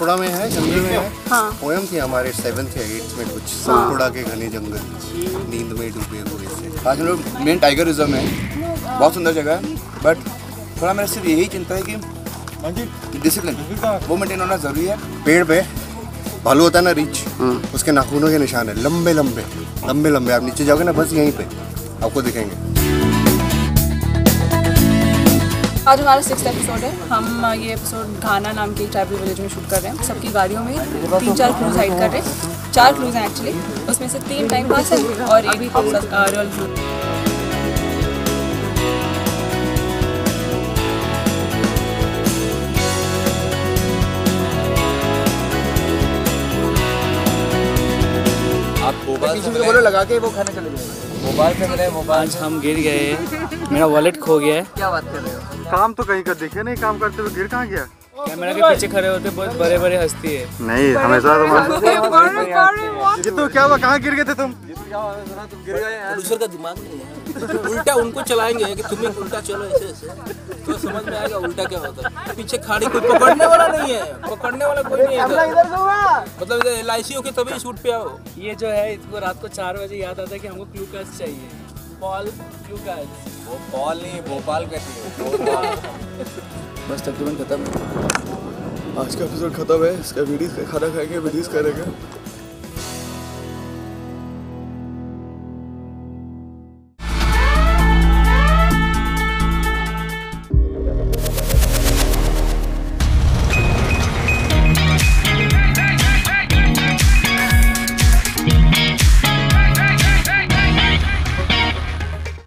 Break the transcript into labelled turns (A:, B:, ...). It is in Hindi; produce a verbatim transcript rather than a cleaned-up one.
A: सतपुड़ा में है, जंगल में है।
B: हाँ।
A: पोएम थी हमारे सेवन्थ या एट्थ में कुछ, सतपुड़ा के घने जंगल नींद में डूबे हुए थे। आज हम लोग मेन टाइगर रिजर्व में, बहुत सुंदर जगह है, बट थोड़ा मेरे सिर्फ यही चिंता है कि डिसिप्लिन वो मेंटेन होना जरूरी है। पेड़ पे भालू होता है ना, रीच, उसके नाखूनों के निशान है, लंबे लंबे लंबे लंबे। आप नीचे जाओगे ना, बस यहीं पे आपको दिखेंगे।
B: आज हमारा सिक्स्थ एपिसोड है। हम ये एपिसोड घाना नाम के ट्राइबल विलेज में शूट कर रहे हैं। सबकी गाड़ियों में तीन चार क्रूज हाइड कर रहे हैं। चार क्रूज हैं एक्चुअली, उसमें से तीन टाइम पास है और एक रियल क्रूज।
C: आप मोबाइल से बोलो लगा के वो खाने चले जाएंगे। मोबाइल से मिले, मोबाइल
D: आज हम गिर गए, मेरा वॉलेट खो गया है।
C: क्या बात कर रहे हो?
E: काम तो कहीं का देखे नहीं, काम करते हुए गिर कहाँ गया?
D: कैमरा के पीछे खड़े होते बहुत बड़े बड़े हस्ती है।
E: नहीं, हमेशा तो ये तो क्या हुआ, कहाँ गिर गए थे तुम?
C: प्रोड्यूसर का दिमाग नहीं है, उल्टा उनको चलाएंगे कि तुम्हें उल्टा चलो ऐसे ऐसे, तो समझ में आएगा उल्टा क्या होता है। पीछे खाड़ी कोई पकड़ने वाला नहीं है, पकड़ने वाला कोई नहीं है इधर। मतलब इधर एल आई सी हो के तभी शूट पे आओ।
D: ये जो है इसको रात को चार बजे याद आता है कि हमको क्लू कार्ड्स चाहिए। Paul clue cards.
C: वो पॉल नहीं, भोपाल कहती है।
D: बस तकरीबन खत्म।
F: आज का एपिसोड खत्म है। इसका वीडियो खाना खाएंगे, वीडियोस करेंगे।